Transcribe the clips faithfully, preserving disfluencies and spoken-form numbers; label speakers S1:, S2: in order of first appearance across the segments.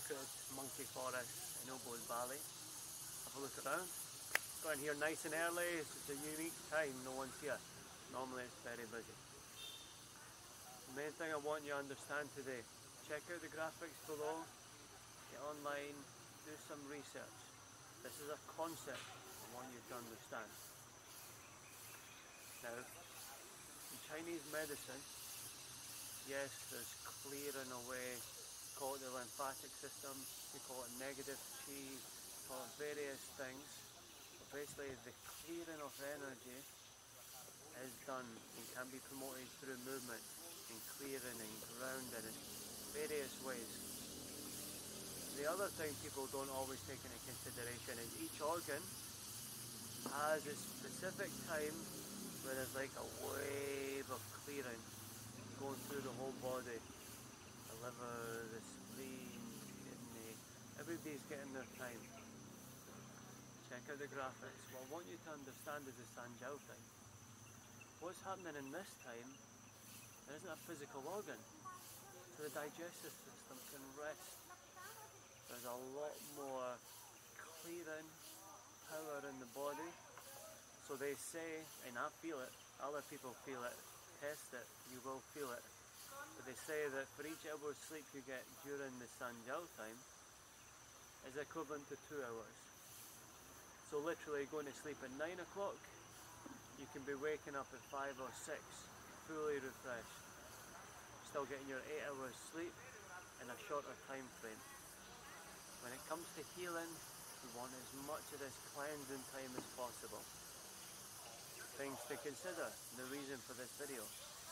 S1: sacred monkey forest in Ubud Valley. Have a look around. Got in here nice and early, it's a unique time, no one's here. Normally it's very busy. The main thing I want you to understand today, check out the graphics below, get online, do some research. This is a concept I want you to understand. Now, in Chinese medicine, yes, there's clearing away, we call it the lymphatic system, we call it negative qi, we call it various things. But basically the clearing of energy is done and can be promoted through movement and clearing and grounding in various ways. The other thing people don't always take into consideration is each organ has a specific time where there's like a wave of clearing going through the whole body. The liver, the spleen, the kidney, everybody's getting their time. Check out the graphics. What I want you to understand is the Sanjiao time. What's happening in this time, there isn't a physical organ, so the digestive system can rest. There's a lot more clearing power in the body. So they say, and I feel it, other people feel it, test it, you will feel it. But they say that for each hour of sleep you get during the Sanjiao time is equivalent to two hours. So literally going to sleep at nine o'clock, you can be waking up at five or six, fully refreshed. Still getting your eight hours sleep in a shorter time frame. When it comes to healing, we want as much of this cleansing time as possible. Things to consider, the reason for this video.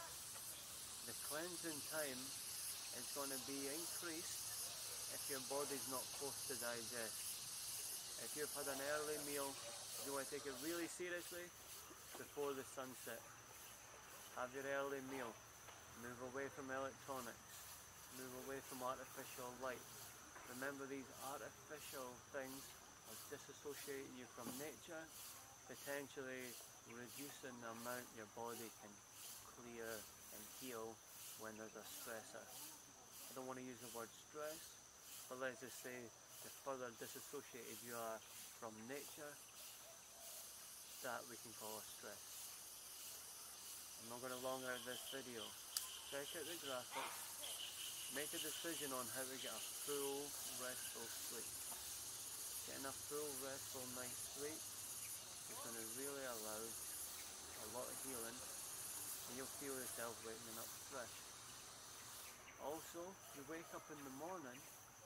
S1: The cleansing time is going to be increased if your body's not close to digest. If you've had an early meal, you want to take it really seriously before the sunset. Have your early meal. Move away from electronics. Move away from artificial light. Remember, these artificial things are disassociating you from nature, potentially reducing the amount your body can clear and heal when there's a stressor. I don't want to use the word stress, but let's just say the further disassociated you are from nature, that we can call a stress. I'm not going to long out this video. Check out the graphics, make a decision on how to get a full restful sleep. Getting a full restful night's sleep is going to really allow a lot of healing, and you'll feel yourself waking up fresh. Also, you wake up in the morning,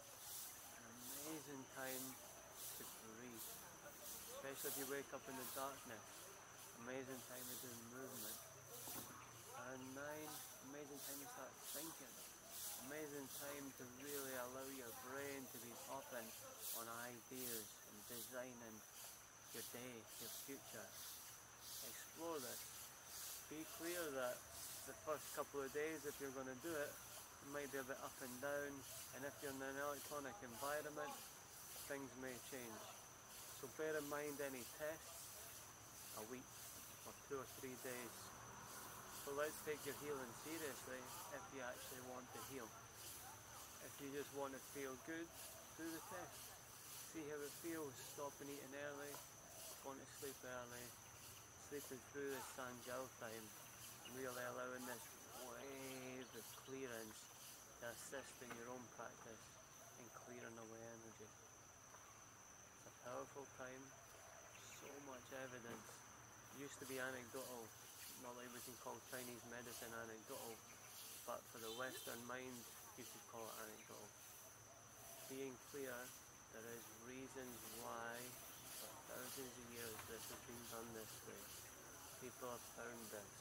S1: amazing time to breathe, especially if you wake up in the darkness. Amazing time to do movement. And nine, amazing time to start thinking. Amazing time to really allow your brain to be open on ideas and designing your day, your future. Explore this. Be clear that the first couple of days, if you're going to do it, it might be a bit up and down, and if you're in an electronic environment, things may change. So bear in mind any tests, a week or two or three days. So let's take your healing seriously if you actually want to heal. If you just want to feel good, do the test. See how it feels, stopping eating early, going to sleep early, sleeping through the Sanjiao time, really allowing this wave of clearance to assist in your own practice in clearing away energy. It's a powerful time, so much evidence. It used to be anecdotal, not like we can call Chinese medicine anecdotal, but for the Western mind, you could call it anecdotal. Being clear, there is reasons why for thousands of years this has been done this way. People have found this.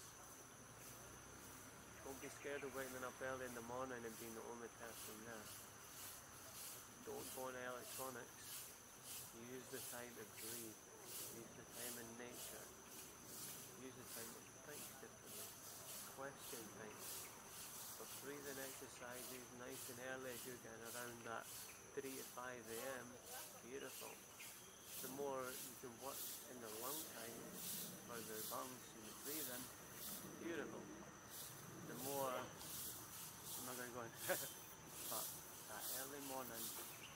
S1: Don't be scared of waking up early in the morning and being the only person there. Don't go on electronics. Use the time to breathe. Use the time in nature. Use the time to think differently. Question things. For breathing exercises, nice and early as you're getting around that three to five A M, beautiful. The more you can work in the lung time for the lungs and the breathing, beautiful. The more, I'm not going to go in, but that early morning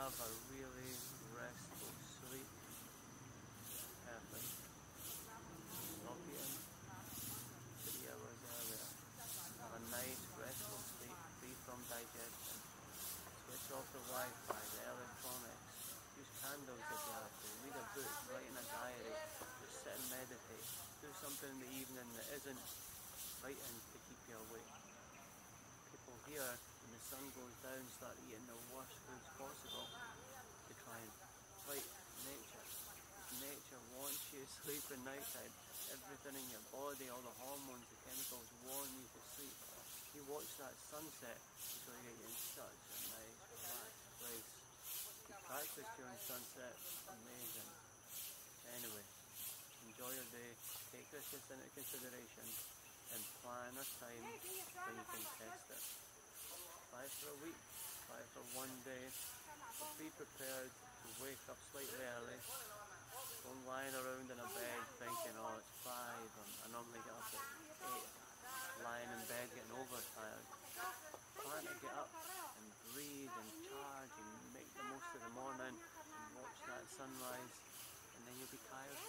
S1: have a really restful sleep. Perfect. Stop eating three hours earlier. Have a nice restful sleep, free from digestion. Switch off the Wi-Fi, the electronics. Use candles if you have to. Read a book, write in a diary. Just sit and meditate. Do something in the evening that isn't writing to keep you awake. People here, when the sun goes down, start eating the worst foods possible to try and fight nature. Nature wants you to sleep at night time. Everything in your body, all the hormones, the chemicals want you to sleep. You watch that sunset, so you get in such a nice, relaxed place. You practice during sunset, amazing. Anyway, enjoy your day, take this into consideration, and plan a time when you can test it. Try it for a week, try it for one day, but be prepared to wake up slightly early. Don't lying around in a bed thinking, oh, it's five, and I normally get up at eight, lying in bed getting overtired. Plan to get up and breathe and charge and make the most of the morning and watch that sunrise, and then you'll be tired